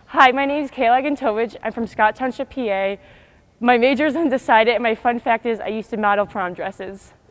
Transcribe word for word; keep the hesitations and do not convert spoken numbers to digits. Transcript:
Hi, my name is Kayla Agentowicz. I'm from Scott Township, P A. My major is undecided, and my fun fact is I used to model prom dresses.